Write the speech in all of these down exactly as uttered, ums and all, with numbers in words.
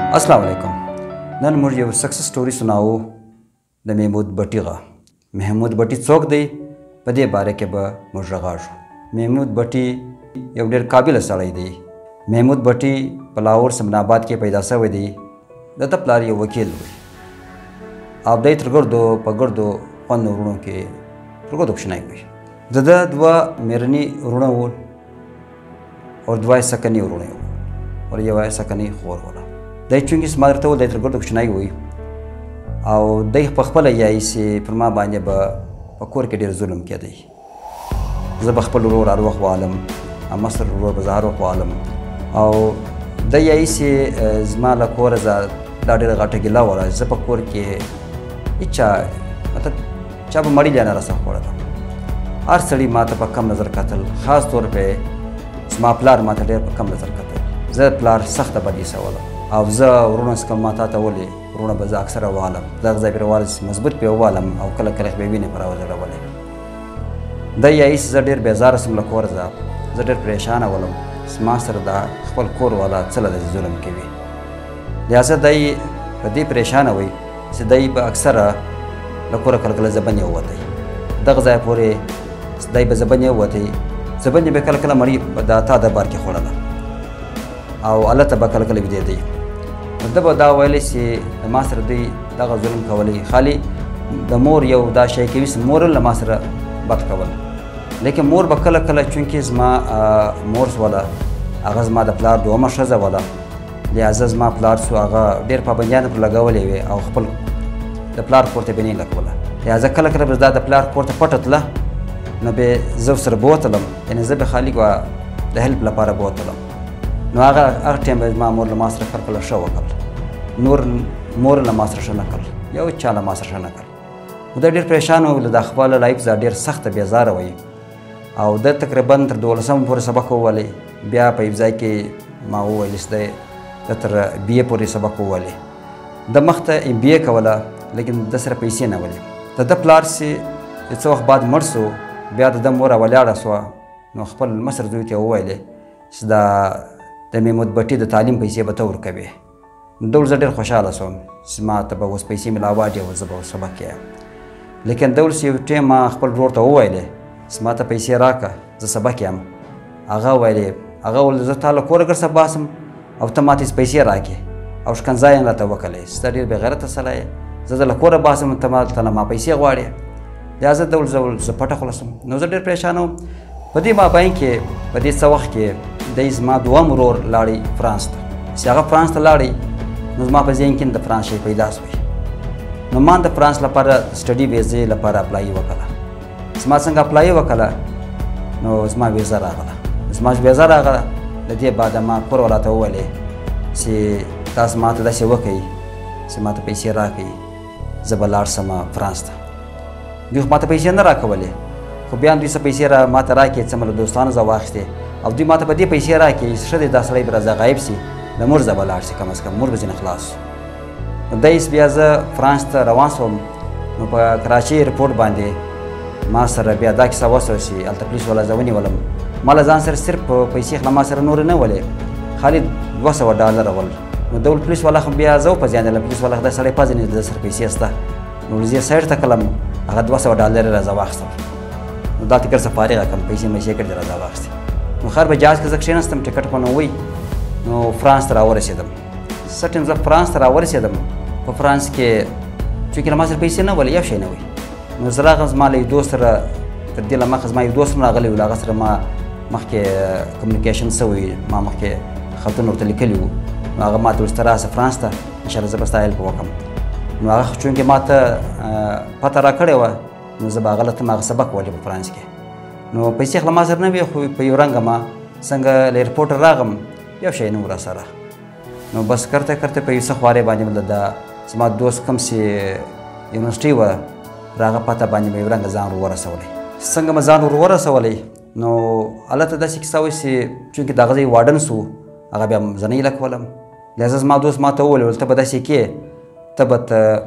अस्सलाम वालेकुम। नन मुझ यू सक्सेस स्टोरी सुनाओ द महमूद भट्टी गा। महमूद भट्टी चौक दे पदे बारे के बा मुझ रगाशो। महमूद भट्टी यू डेर काबिल सड़ई दी। महमूद भट्टी पलावर समनाबाद के पैदा सवे दी दत्ता प्लार ये वकील हुई। आप दई त्रिगर्दो पगर्दो पन उरुणों के त्रिगर्दो क्षणाई हुई। ददा दुआ मेरनी उरुणा वोल और दुआ सकनी उरुणे और ये वाय सकनी खोर वाला दई चुंगी स्मार तो दई त्रिगर्दो क्षणाई हुई। आओ दई पखपल या इसे फरमा बांजे बा पकोर के डेर जुल्म किया दई। जब पखपल उरोर आरोह वालम अमसर उरोर बाजार वालम आओ दई या इसे ज़माला कोर जा दाढ़ी लगाटे गिला वाला जब पकोर के इच्छा मतलब चाब मरी जाना रसा खोड़ा था। आर सड़ी माता पर कम नज़र कतल ख़ास तौर पे स्मापलार माता डेर पर कम नज़र कतल ज़ प्लार सख्त बड़ी सा वाला अब ज़ उरुणा स्कल माता तवले उरुणा बज़ा अक्सर वालम ज़ ज़ पर वाल मजबूत पे वालम और कल कल बेबी ने परा वजह वाले दई आइस ज़ डेर बेजार समला कोर ज़ा ज़ डेर परेशान वालम स्मासर दा खपल कोर वाला चला दे जुल्म के भी लिहाजा दई बदी परेशान हुई से दई पर अक्सर लकोर कल कल ज़बन्य हुआ थी दग ज़ाय पूरे दई पर ज़बन्य हुआ थी ज़बन्य पे कल कल मरी दाता दबार के खोला था आओ अल्लाह तबा कल कल भी दे दी दब दा वाले से नमासर दी दग जुल्म कवली खाली द मोर यौ दा शे के विस मोरल नमासर बात कवल लेकिन मोर बकल कल चूँकि ज़मा मोर्स वाला आगाज़ मा द प्लार दो अमर शज़ा वाला लिहाजा ज़मा प्लार सो आगा डेर पाबंदियान पर लगावले हुए और खपल द प्लार कोर्ते भी नहीं लगवला लिहाजा कल कल बज़दा द प्लार कोर्ते पटतला न बे जब सर बोतलम यानी जब खाली को द हेल्प लपारा बोतलम न आगा आग टाइम मा मोर लमासर कर कल शव कल नूर मोर लमासर शनकल या उच्चा लमासर शनकल उधर डेर परेशान हो द अखबार लाइफ जा डेर सख्त बेजार हुई और उधर तकरीबन तर दोलसम पूरे सबक वाले ब्याह पे जाए के माँ वो लिस्ते तर बी ए पूरे सबक वाले द मख्त बी ए का वाला लेकिन दसरा पैसे ना वाले तो द प्लार से इस वक्त बाद मरसो ब्याह द मोरा वाले रसवा नो खपल मसर जुते वाले सदा द महमूद भट्टी द तालीम पैसे बतौर कबे दौड़ जडेर खुशहाल सो स्मा तब उस पैसे में लावा जो जब सबक किया लेकिन दौड़ से टेम माँ खपल रोड तो वाले स्मा त पैसे राका ज सबक याम आगा वाले आगा वाले ज ताला कोर अगर सब बासम अब तमातिस पैसे राके और उसका जायन ला तवकले स्टडी बगैरत सलाय ज कोर बासम तमा तना मा पैसे गवाड़े लिहाजा दौल जौल ज पटा खलसम नजर डेर परेशान हो बदी मा बैंक के बदी सवख के देइज मा दुआ मुरोर लाड़ी फ्रांस त सियागा फ्रांस त लाड़ी नजमा पे जेंकिन द फ्रांस पैदास हुई नमान द फ्रांस ला पर स्टडी वीजे ला पर अप्लाई वकला स्मा संग अप्लाई वकला नो स्मा वीजा रागला स्मा वीजा रागला लदे बाद मा कोर वाला तो वाले से तास मा त दसे वकई से मा त पैसे राकई जबलार समा फ्रांस था दिख मा त पैसे न राकवले खो बयान दिस पैसे रा मा त राके चमल दोस्तान ज वाखते अब दी मा त बदी पैसे राके शदे दसलाई बरा गायब सी न मुर जबलार से कम से कम मुर बजन खलास दइस बियाज फ्रांस त रवान सोम नो प कराची एयरपोर्ट बांधे मा सर बिया दाक सवसोसी अल पुलिस वाला जवनी वाला माला जान सर सिर्फ पैसे खमा सर नूर न वाले खाली दो सौ डॉलर वाल न दौल पुलिस वाला खम बिया जो पजाने ला पुलिस वाला खदा साढ़े पाँच ने दस पैसे अस्ता नूर जे साइड तक कलम अगर दो सौ डॉलर रजा वाखस न दात कर सफारी का कम पैसे में शेकर रजा वाखस न खर बजाज के जक्शन अस्तम टिकट पन हुई नो फ्रांस तरा और सेदम सटन ज फ्रांस तरा और सेदम को फ्रांस के चूंकि लमा सर पैसे न वाले या शे न हुई नजरा गज माले दोस्त रा तदिला मा खज मा दोस्त ना गले वला गसर मा मखके कम्युनिकेशन सवी मा मखके खतन और तलिकलियो मागा मा दोस्त रा फ्रांस ता इंशाल्लाह जबस्ता हेल्प वकम मागा चूंकि मा त पता रा कड़े वा न जबा गलत मा सबक वाले फ्रांस के नो पैसे खलमा सर न बे खो पयोरंग मा संग एयरपोर्ट रागम या शे न सरा नो बस करते करते पैसा खवारे बाजे मतलब समा दोस्त कम से यूनिवर्सिटी वा रागा पता बानी में रंग जान रुवा रसवले संग में जान रुवा रसवले नो अल्लाह तदा शिक्षा से चूंकि दागजे वार्डन सु आगा बे जनी लखवलम लिहाजा मा दोस्त मा तो वले तब बदा के तबत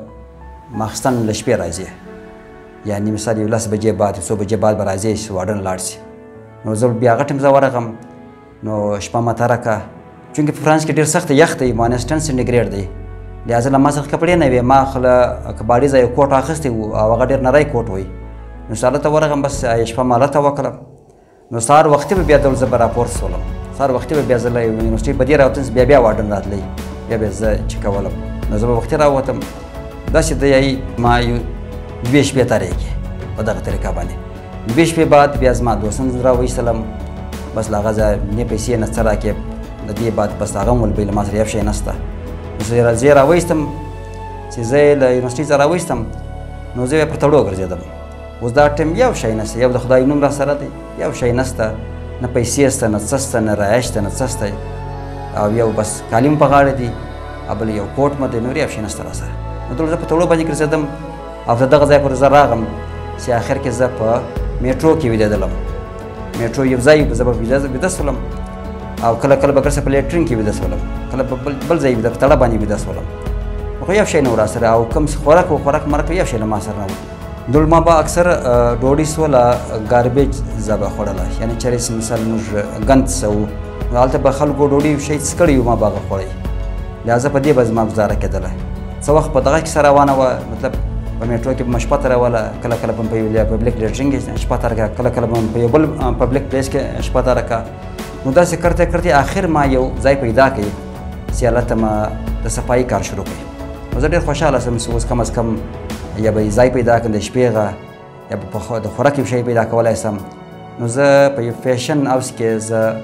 मखसन लशपे राजे यानी मिसाल युलास बजे बाद सो बजे बाद बराजे वार्डन लार्स नो जब बिया गटम जवरगम नो शपा मतरका چونکې په فرانس کې ډېر سخت یخ دی، ماینس ټن سینټیګریډ دی. لهذا له ما څخه کپړې نه وې، ما خله کباړي ځای کوټ اخیستی و او هغه ډېر نری کوټ وی. نو سهار ته ورغلم، بس شپه مې هلته وکړه. نو سهار وختي به بیا ډول زه به راپورته شولم، سهار وختي به بیا زه له یونیورسټۍ په دې راوتم، بیا بیا واردن راتلی، بیا به زه چې کولم. نو زه به وختي راووتم. داسې د یایي ما یو دوې شپې تېرې کړې په دغه طریقه باندې. دوې شپې بعد بیا زما دوستم راوایستلم، بس له هغه ځایه نه پیسې نه څه راکړې. د دې بعد بس هغه هم ولبی له ما سره یو شی نشته. زه یې راوایستم چې زه یې له یونیورسټۍ څخه راوایستم، نو زه بیا پر تړو ګرځېدم. اوس دا ټایم یو شی نشته، یو د خدای نوم را سره دی، یو شی نشته، نه پیسې شته، نه څه شته، نه رایش شته، نه څه شته، او یو بس کالم په غاړه دی، او بل یو کوټ مې دی، نور یو شی نشته را سره. نو دلته زه په تړو باندې ګرځېدم او تر دغه ځای پورې زه راغلم چې آخر کې زه په میټرو کې ویدېدلم. میټرو یو ځای زه به ویده شولم او کله کله به ګرځه په لیټرین کې ویده شولم، کله به بل ځای ویده په تړه باندې ویده شولم. خو یو شی نه و را سره، او کوم خوراک و خوراک مرک یو شی له ما سره نه و. دل ما به اکثر ډوډۍ سوله ګاربیج زه به خوړله، یعنې چېرې مثال موږ ګند څه وو، نو هلته به خلکو ډوډۍ شی څه کړی وو، ما به هغه خوړی. لهذا په دې به زما ګزاره کېدله. څه وخت په دغه کیسه روانه وه، مطلب په میټرو کې به مې شپه تېروله، کله کله به مې په یو پبلیک لیټرین کې شپه تېره کړه، کله کله به مې په یو بل پبلیک پلیس کې شپه تېره کړه. نو داسې کرتے کرتے آخر ما یو ځای پیدا کړی چې هلته ما د صفایي کار شروع کړی. نو زه ډېر خوشحاله شوم چې اوس کم از کم یا به ځای پیدا کړم د شپې غه، یا به د خوراک یو شی پیدا کولی شم. نو زه په یو فیشن هاوس کې زه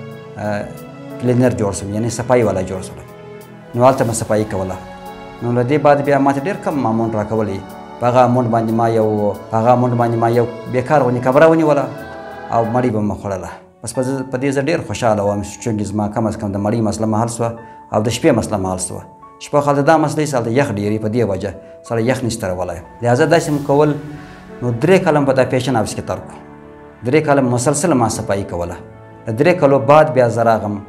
کلینر جوړ شوم، یعنې صفایي والا جوړ شوم. نو هلته مې صفایي کوله. نو له دې بعد بیا ما ته ډېر کم اماونټ راکولی. په هغه اماونټ باندې ما یو په هغه اماونټ باندې ما یو بېکار غوندې کمره ونیوله او مړۍ به مې خوړله. بس په دې زه ډېر خوشحاله وم چونکې زما کم از کم د مړۍ مسله مه حل شوه او د شپې مسله مه حل شوه. شپه خو هلته دا مسله چې هلته یخ ډېر په دې وجه سړی یخ نشي تېرولی. لهذا داسې مو کول. نو درې کاله په دا فیشن هاوس کې تېر کړو، درې کاله مسلسل ما صفایي کوله. د درې کالو بعد بیا زه راغلم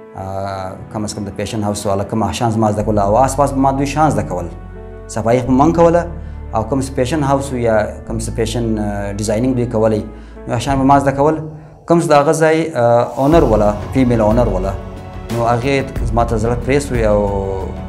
کم از کم د فیشن هاوس والا کوم شان زما زده کوله، او آس پاس به ما دوی شان زده کول، صفایي به من کوله، او کوم فیشن هاوس یا کوم فیشن ډیزاینینګ دوی کولی، نو شان به ما زده کول. کوم چې د هغه ځای اونر وله، فیمیل اونر وله، نو هغې زما ته زړه پرې سوی او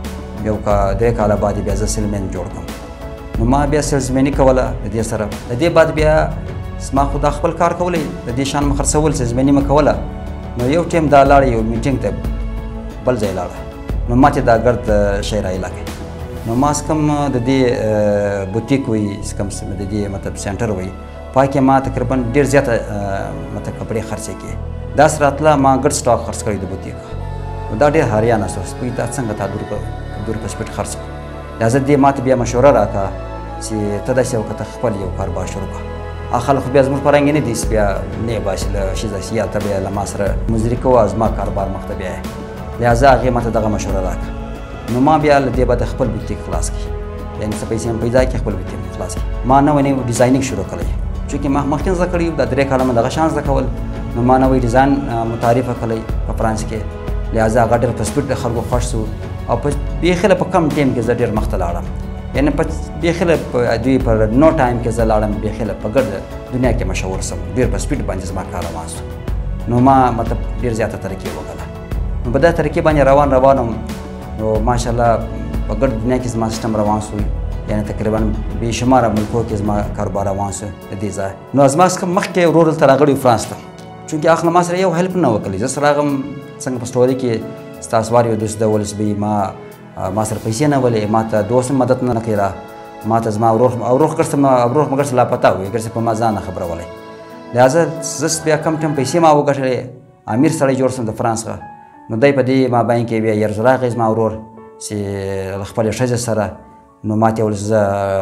یو کا درې کاله بعد بیا زه سیلمین جوړ کړم. نو ما بیا سیلزمیني کوله د دې سره. د دې بعد بیا زما خو دا خپل کار کولی، د دې شان مې خرڅول، سیلزمیني مې کوله. نو یو ټیم دا لاړه یو میټینګ ته بل ځای لاړه، نو ما ته دا ګرد شی رایله کړې. نو ما څه کوم د دې بوتیک وایي، څه کوم د دې مطلب سینټر وایي، پای کې ما تقریبا ډېر زیاته مطلب کپړې خرڅې کړې. داسې راتله ما ګډ سټاک خرڅ کړی د بوتیک. نو دا ډېر حیرانه شو، سپوی دا څنګه تا دور دور په سپیټ خرڅ کړو. لهذا دې ما ته بیا مشوره راکړه چې ته داسې وکړه ته خپل یو کاروبار شروع کړه. هغه خلک خو بیا زموږ په رنګ نه دي چې بیا نه باسي له شي داسې یا ته بیا له ما سره مزدوري کوه او زما کاروبار مخ ته بیایې. لهذا هغې ما ته دغه مشوره راکړه. نو ما بیا له دې بعد خپل بوتیک خلاص کړي، یعنې څه پیسې هم پیدا کړي، خپل بوتیک مې خلاص کړي. ما نوی نوی ډیزاینینګ شروع کړی، چونکې ما مخکې زده کړي وو، دا درې کاله مې دغه شان زده کول. نو ما نوی ډیزاین متعارفه کړی په فرانس کې. لهذا هغه ډېر په سپیډ د خلکو خوښ شو او په بیخله په کم ټایم کې زه ډېر مخته لاړم، یعنې په بیخله په دوی په نو ټایم کې زه لاړم، بیخله په ګرد دنیا کې مشهور شم، ډېر په سپیډ باندې زما کار روان شو. نو ما مطلب ډېر زیاته ترقي وکړله. نو په دغه ترقي باندې روان روان وم. نو ماشاءالله په ګرد دنیا کې زما سیسټم روان شو، یعنې تقریبا بې شماره ملکو کې زما کاروبار روان شو د دې ځایه. نو زما څخه مخکې ورور دلته راغلی فرانس ته، چونکې هغه ما سره یو هیلپ نه وکړي. زه سره راغلم څنګه په سټوري کې ستاسو وار یو دوست ډول چې به ما ما سره پیسې نه ولې، ما ته دوست هم مدد نه کړی، ما ته زما ورور ورور ګرځه ما ورور مې ګرځه لاپته وي، ګرځه په ما ځان نه خبرولې. لهذا زه بیا کم ټایم پیسې ما وګټلې، امیر سړی جوړ شوم د فرانس څخه. نو دی په دې مابین کې بیا یو ځل راغی زما ورور چې له خپلې ښځې سره. نو ما ته ویل زه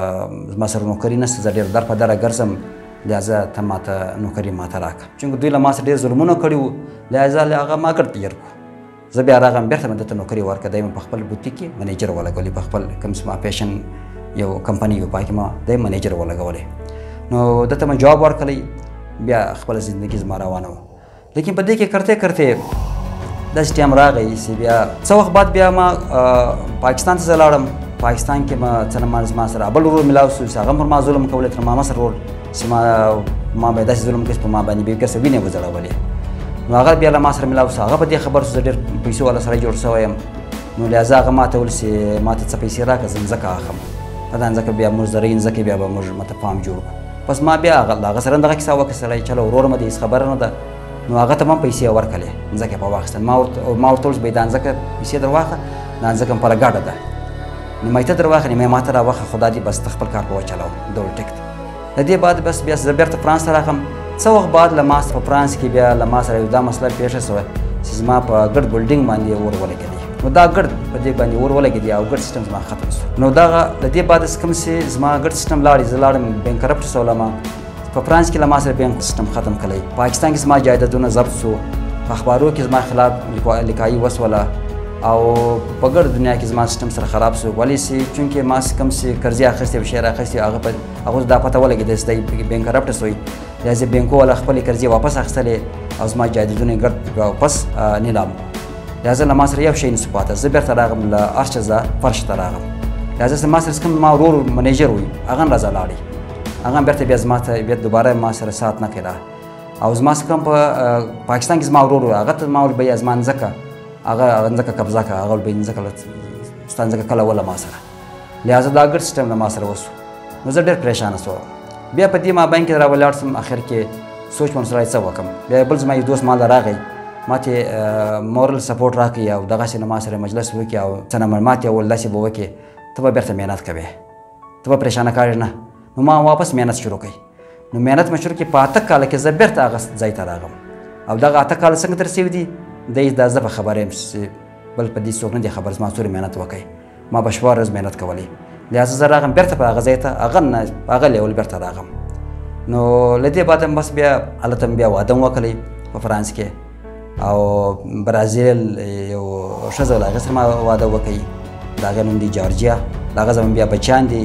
زما سره نوکري نشته، زه ډېر در په دره ګرځم، لهذا ته ما ته نوکري ما ته راکړه، چونکې دوی له ما سره ډېر ظلمونه کړي وو. لهذا له هغه ما ګډ تیر کړو. زه بیا راغلم بېرته مې دته نوکري ورکړه، دی مې په خپل بوتیک کې منیجر ولګولې، په خپل کوم چې ما فیشن یو کمپنۍ وه پای کې ما دی منیجر ولګولې. نو دته مې جواب ورکړی، بیا خپله زندګي زما روانه وه. لیکن په دې کې کرتے کرتے داسې ټایم راغی چې بیا څه وخت بعد بیا ما پاکستان ته زه لاړم. پاکستان کې ما څه نه زما سره بل ورور میلاو شو چې هغه هم پر ما ظلم کولی، تر ما مصر ورور چې ما ما به یې داسې ظلم کړی چې په ما باندې به یې کسه وینې وځړولې. نو هغه بیا له ما سره ملاو شو، هغه په دې خبر شو زه ډېر پیسو والا سړی جوړ شوی یم، نو لهذا هغه ما ته ویل چې ما ته څه پیسې راکړه زه مځکه اخلم، په دا مځکه بیا موږ زرعي مځکې بیا به موږ مته فارم جوړ کړو. پس ما بیا هغه هغه سره دغه کیسه وکړه سړی چلو ورور مې دې هېڅ خبره نه ده، نو هغه ته هم پیسې ورکړلې مځکه په واخیستل. ما ورته ما ورته وویل چې دا مځکه پیسې در واخله، دا مځکه مې پره ګډه ده، نو مې ته در واخلې مې ما ته را واخله، خدا دې بس ته خپل کار په وچلوه ډول ټیک ده. د دې بعد بس بیا زه بېرته فرانس ته راغلم. څه وخت بعد له ما په فرانس کې بیا له ما سره یو دا مسله پېښه شوه چې زما په ګډ بلډینګ باندې اور ولګېدی، نو دا ګډ په دې باندې اور ولګېدی او ګډ سیسټم زما ختم شو. نو دغه د دې بعد کوم چې زما ګډ سیسټم لاړې، زه لاړم بینکرپټ شولم، په فرانس کې له ما سره بینک سیسټم ختم کړی، پاکستان کې زما جایدادونه ضبط شو، په اخبارو کې زما خلاف لیکایي وسوله او په ګډ دنیا کې زما سیسټم سره خراب شو. ولې چې چونکې ما کوم چې قرضې اخیستې او شیر اخیستې هغه په هغوی دا پته ولګېده چې دی بینکرپټ شوی، لهذا بینکو والا خپلې قرضې واپس اخیستلې او زما جایدادونه یې ګډ واپس نیلام کړو. لهذا له ما سره یو شی نسو پاته، زه بېرته راغلم له ارشه زه فرش ته راغلم. لهذا ما سره کوم ما ورور منیجر وي هغه هم راځه لاړې، هغه هم بېرته بیا زما ته بیا دوباره ما سره ساعت نه کړه. او زما څه کوم په پاکستان کې زما ورور و هغه ته ما ویل بیا زما مځکه هغه مځکه قبضه کړه، هغه ویل بیا مځکه ستا مځکه کله وله ما سره، لهذا دا ګډ سیسټم له ما سره وشو. نو زه ډېر پریشانه شوم. بیا په دې مابین کې را ولاړ شم، اخر کې سوچ مې سړی څه وکړم. بیا بل زما یو دوست ما له راغی، ما ته مورل سپورټ راکړي او دغسې نه ما سره مجلس وکړي او څه نه ما ته وویل داسې به وکړې ته به بېرته محنت کوې، ته به پریشانه کاږې نه. نو ما واپس محنت شروع کړئ. نو محنت مې شروع کړي، په اته کاله کې زه بېرته هغه ځای ته راغلم. او دغه اته کاله څنګه تېر شوي دي دی دا زه په خبره یم چې بل په دې څوک نه دی خبر، زما څومره محنت وکړئ، ما به شپه ورځ محنت کولی. لهذا زه راغلم بېرته په هغه ځای ته، هغه نه په هغه لیول بېرته راغلم. نو له دې بعد هم بس بیا هلته مې بیا واده م وکړی په فرانس کې، او برازیل یو ښځه وله هغې سره ما واده وکړی، د هغې نوم دی جارجیا، د هغه زموږ بیا بچیان دي.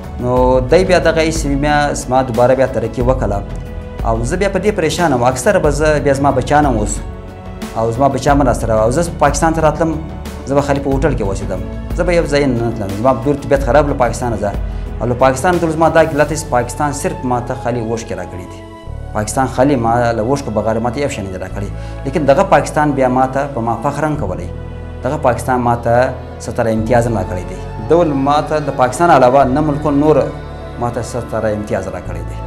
نو دی بیا دغه ایسې بیا زما دوباره بیا ترقي وکړله او زه بیا په دې پریشانه وم. اکثره به زه بیا زما بچیان هم اوس او زما بچیان به راسره او زه پاکستان ته راتلم، زه به خالي په هوټل کې اوسېدم، زه به یو ځای نه تلم، زما ډېر طبیعت خراب له پاکستانه زه او له پاکستان ته زما دا ګلت چې پاکستان صرف ما ته خالي اوښکې راکړي دي، پاکستان خالي ما له اوښکو بغیر ما ته یو شی نه دی راکړی. لیکن دغه پاکستان بیا ما ته په ما فخر هم کولی، دغه پاکستان ما ته ستره امتیاز هم راکړی دی. ډول ما ته د پاکستان علاوه نه ملکونو نور ما ته ستره امتیاز راکړی دی،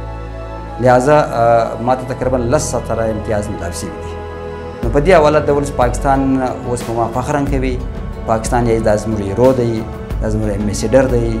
لهذا ما ته تقریبا لس ستره امتیاز ملاو شوي دي. نو په دې حواله ډول پاکستان اوس په ما فخر هم کوي، پاکستان یې دا زموږ هیرو دی، دا زموږ امبیسیډر دی.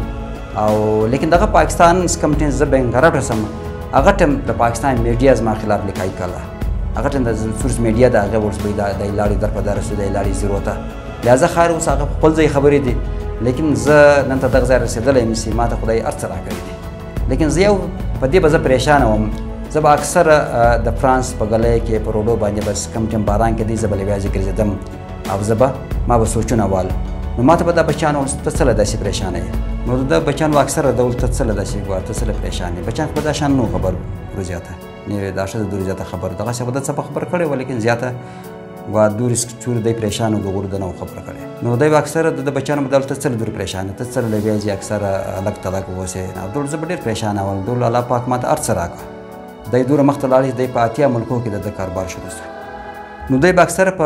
او لیکن دغه پاکستان کوم ټیم زه بینکرپټ شم، هغه ټیم د پاکستان میډیا زما خلاف لیکایي کړله، هغه ټیم د سورس میډیا د هغې ورس دی دی لاړې در په در شو، دی لاړې زیرو ته. لهذا خیر اوس هغه خپل ځای خبرې دي، لیکن زه نن ته دغه ځای رسېدلی یم چې ما ته خدای هر څه راکړي دي. لیکن زه یو په دې به زه پریشانه وم، زه به اکثره د فرانس په ګلی کې په روډو باندې بس کوم ټیم باران کې دی زه به له ویازې ګرځېدم او زه به ما به سوچونه وال. نو ما ته به دا بچیان ویل ته څه له داسې پریشانه یې؟ نو د بچیانو اکثره ډول ته څه له داسې ګوره ته څه له پریشان یې؟ بچیان خو به دا شان نه خبر ورو زیاته نه دا ښځه دورې زیاته خبر دغسې به ده څه په خبر کړی وه، لیکن زیاته ګوره دورې چور دی پریشان و د غورو ده نه و خبره کړې. نو دی به اکثره د بچیانو به ډول ته څه له دورې پریشان یې؟ ته څه له ویازې اکثره الګ تلګ اوسې؟ او ډول زه به ډېر پریشانه وم. ډول الله پاک ما ته هر څه راکړه. دی دوره مخته لاړې دی په اتیا ملکو کې د کاروبار شروع شو. نو دی به اکثره په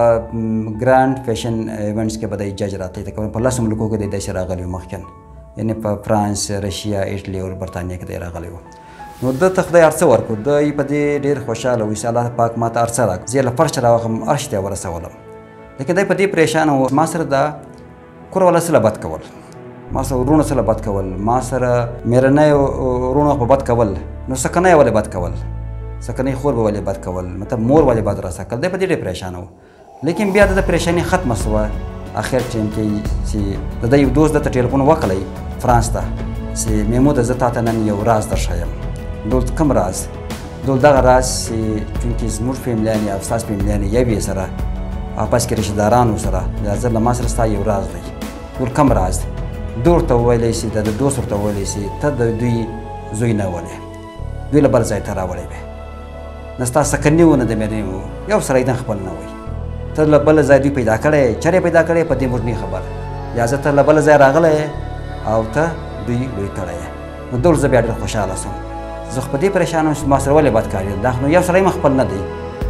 ګرانډ فیشن ایونټس کې به دی جج راتلی تقریبا په لسو ملکو کې دی داسې راغلی و مخکې، یعنې په فرانس، رشیا، ایټلي او برطانیه کې دی راغلی و. نو ده ته خدای هر څه ورکړو، دی په دې ډېر خوشحاله و چې الله پاک ما ته هر څه راکړو. زه یې له فرشه راوخم عرش ته یې ورسولم، لیکن دی په دې پریشانه و. ما سره دا کور والا څه له بد کول، ما سره وروڼو څه له بد کول، ما سره مېرنیو وروڼو په بد کول، نو سکنی ولې بد کول، سکنی خور به ولې بد کول، مطلب مور ولې بد راسه کول. دی په دې ډېر پریشانه و. لیکن بیا د پریشاني ختمه شوه اخر ټیم کې چې د ده یو دوست دته ټلیفون وکړی فرانس ته چې محموده زه تا ته نن یو راز درښیم. ډول کوم راز؟ ډول دغه راز چې چونکې زموږ فیملیان یا ستاسو فیملیان یو یې سره اپس کې رشتهدارانو سره لهذا له ما سره ستا یو راز دی. ډول کوم راز؟ ده ورته وویلی چې د ده دوست ورته وویلی چې ته د دوی زوی نه ولې، دوی له بل ځای ته راوړی وې، نه ستا سکني و نه د مېرمنې و، یو سړی نه خپل نه وی، ته له بل ځای دوی پیدا کړی، چېرې پیدا کړی په دې موږ نه خبر، لهذا ته له بل ځای راغلی او ته دوی لوی کړی یې. نو ډول زه بیا ډېر خوشحاله شوم. زه خو په دې پریشان وم چې ما سره ولې بد کار دا نو یو سړی م خپل نه دی،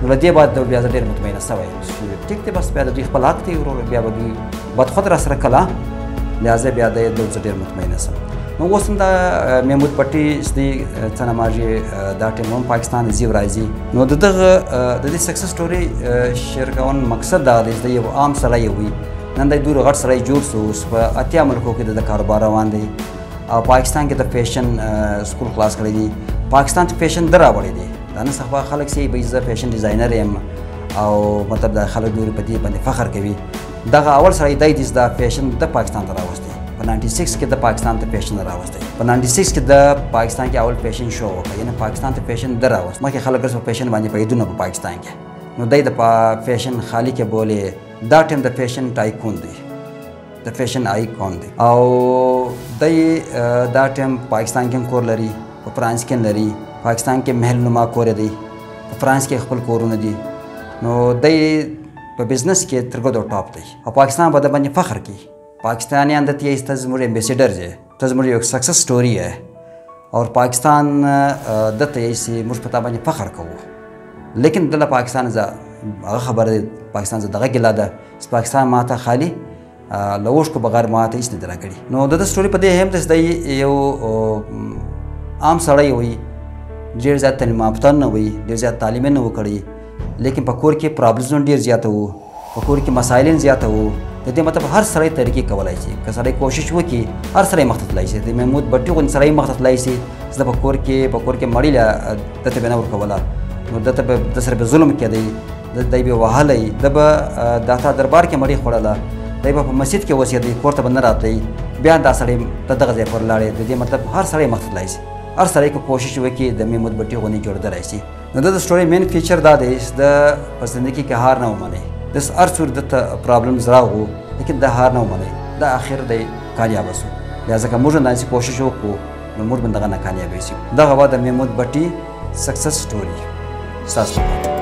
نو له دې بعد بیا زه ډېر مطمئنه سوی یم چې ټیک دی بس بیا د دوی خپل حق دی ورور بیا به دوی بدخود را سره کله لهذا بیا د زه ډېر مطمئنه سم نو اوس هم دا محمود بټي چې دی څه نه ماږي دا ټیم هم پاکستان ځي راځي نو د دغه د دې سکسس سټوري شیر کول مقصد دا دی چې یو عام سړی وي نن دی دوی غټ سړی جوړ سو اوس په اتیا ملکو کې د کاروبار روان دی او پاکستان کې د فیشن سکول خلاص کړی دی پاکستان ته فیشن در راوړی دی دا نه سبا خلک سي به زه فیشن ډیزاینر یم او مطلب دا خلک نور په دې باندې فخر کوي دغه اول سړی دی چې دا فیشن د پاکستان ته راوستی په ناینټي سکس کې د پاکستان ته فیشن راوستی په ناینټي سکس کې د پاکستان کې اول فیشن شو وکړ یعنی پاکستان ته فیشن در راوست مخکې خلک په فیشن باندې پیدونه په پاکستان کې نو دی د فیشن خالق بولې دا ټیم د فیشن ټایکون دی د فیشن آیکون دی او دی دا ټیم پاکستان کې کور لري په فرانس کې لري پاکستان کې محل نما کور دی په فرانس کې خپل کورونه دي نو دی په بزنس کې تر ګوډو ټاپ دی او پاکستان په د باندې فخر کوي पाकिस्तानियान दत्ती है इस मुझे एम्बेसडर है तो मुझे एक सक्सेस स्टोरी है और पाकिस्तान दत्त है इसी मुझ पता बने फ़ख्र को लेकिन दल्ला पाकिस्तान जा खबर है पाकिस्तान से दगा गिला दा इस पाकिस्तान माता खाली लवोश को बगैर माता इसने दरा करी नो दत्त स्टोरी पता है हम तो दई यो आम सड़ाई हुई डेढ़ ज़्यादा तलीम याफ्ता न हुई डेढ़ ज़्यादा तालीमें न वो करी लेकिन पकोर के प्रॉब्लम्स डेढ़ ज़्यादा हो पकोर के मसाइल ज़्यादा हो د دې مطلب هر سړی طریقې کولای شي که سړی کوشش وکړي هر سړی مخ ته تللی شي د محمود بټي غوندې سړی مخ ته تللی شي چې د په کور کې په کور کې مړی له دته به نه ورکوله نو دته به د سره به ظلم کېدی دی به وهلی د به د تا دربار کې مړی خوړله دی به په مسجد کې اوسېدی کور ته به نه راتلی بیا دا سړی ته دغه ځای پر لاړې د دې مطلب هر سړی مخ ته تللی شي هر سړی که کوشش وکړي د محمود بټي غوندې جوړېدلی شي نو د سټوري مین فیچر دا دی چې د په زندګي کې هار نه ومني دس هر څور دته پرابلمز راغلو لیکن دا هار نه ومني دا آخر دی کامیاب شو لہذا که موږ داسې کوشش وکړو نو موږ به دغه نه کامیابی شو دغه وه د محمود بټي سکسس سټوري ستاسو لپاره